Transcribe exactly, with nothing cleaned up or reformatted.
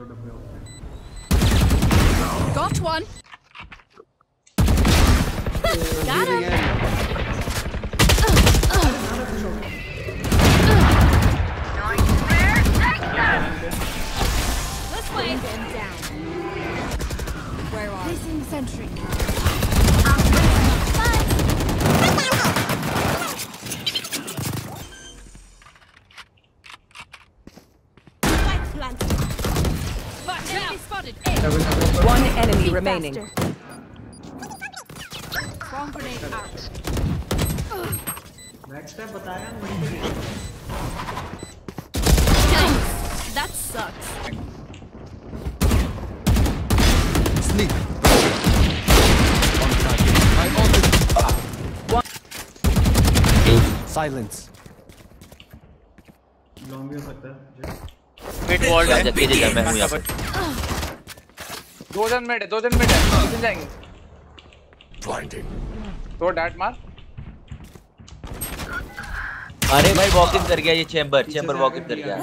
Got one. Got him. Let's play them down. Where are placing sentry? One enemy remaining. Bomb grenade out. Next step बताया That sucks. Sleep. On target. I ulted. One. Silence. Long भी हो सकता है. Mid wall है. जब तेरे जब मैं हूँ यहाँ पर. दो जन मिड है, दो जन मिड है. कितने जाएंगे? Blinding. तो डैट मार. अरे भाई वॉक इन कर गया ये चैम्बर, चैम्बर वॉक इन कर गया.